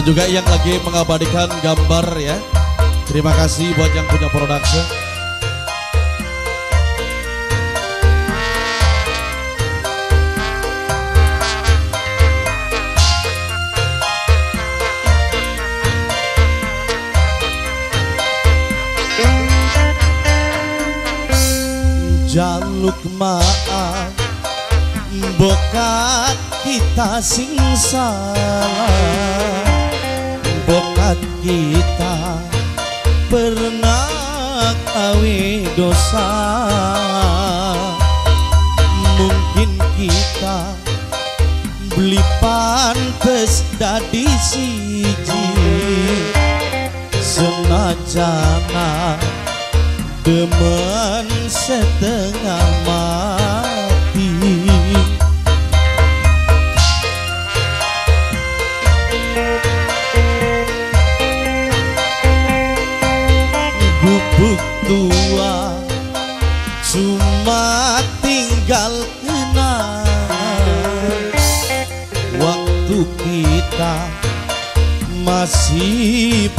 juga yang lagi mengabadikan gambar ya. Terima kasih buat yang punya production. Jaluk maaf bokat kita sing salah, bokat kita pernah awe dosa. Mungkin kita beli pantes dadi siji, senajana demen setengah mati. Gubuk tua cuma tinggal kenang, waktu kita masih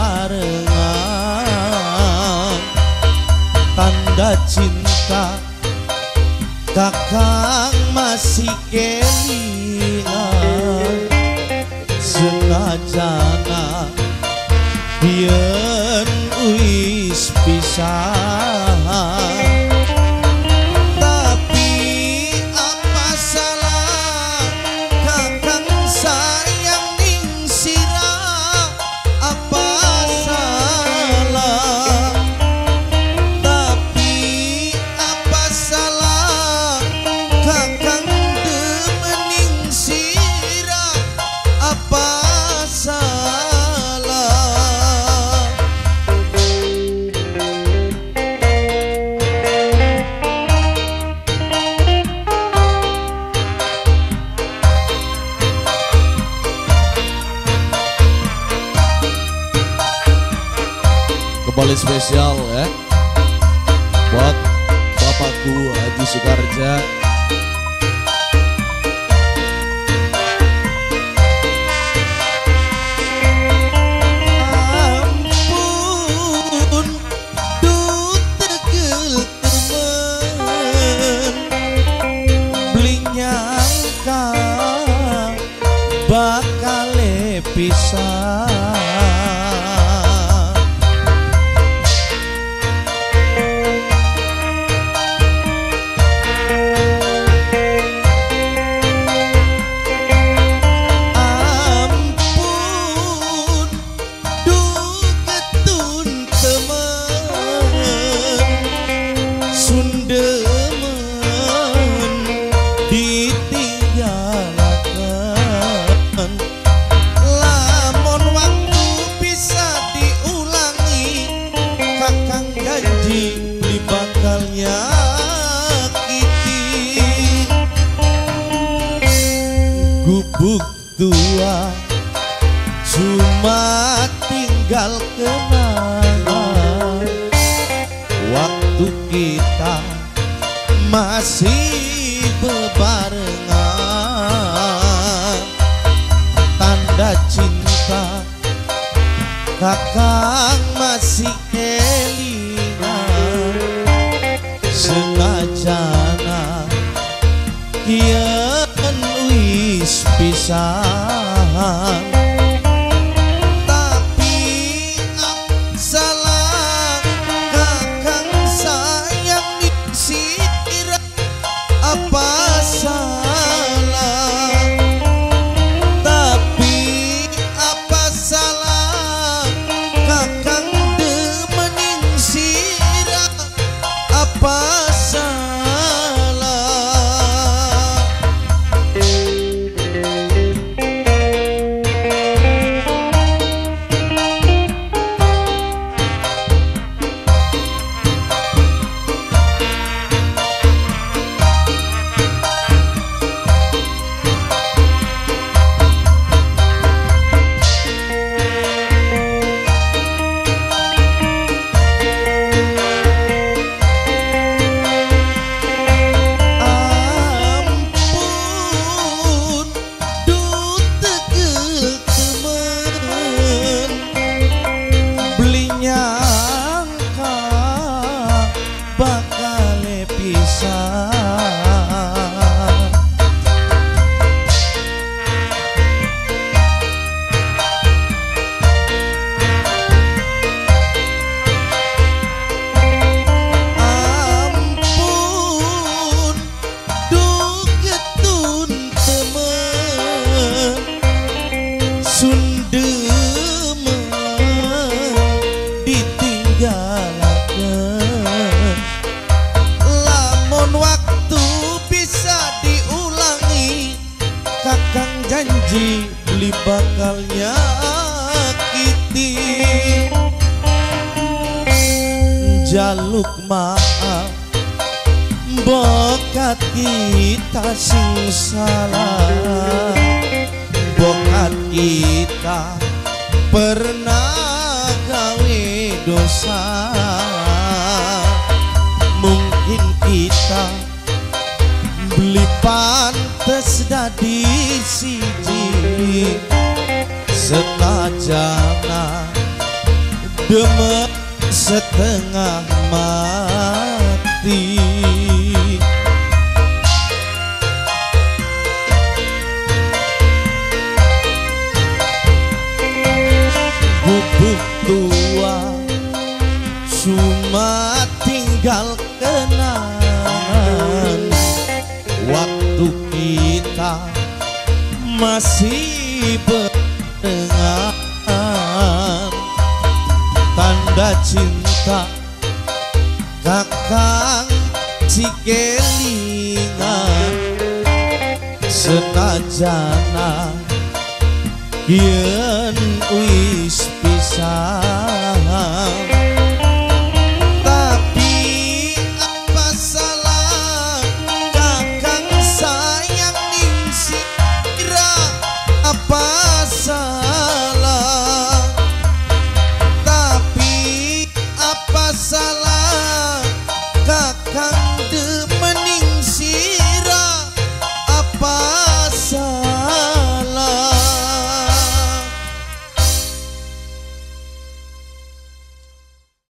bebarengan. Tanda cinta kakang masih kelingan, senajana biar wis pisah. Tapi apa salah kakang sayang ning sirah, apa salah. Tapi apa salah kakang demening sirah, apa salah. Kembali spesial ya buat bapakku Haji Sukarja. Ampun duh tegel temen, beli nyangka bakal pisah. Gubuk tua cuma tinggal kenangan, waktu kita masih bebarengan. Tanda cinta kakang masih kelingan, senajana yen wis pisahan. Tapi salah kakang sayang ning sirah, apa salah. Tapi apa salah kakang demening sirah, apa salah. janji beli bakal nyakiti, jaluk maaf bokat kita sing salah, bokat kita pernah gawe dosa. Mungkin kita beli pantes dadi siji, setajana demek setengah mati. Bubuk tua cuma tinggal kenangan, waktu kita masih barengan. Tanda cinta kakang cikelingan, senajana yen wis pisah.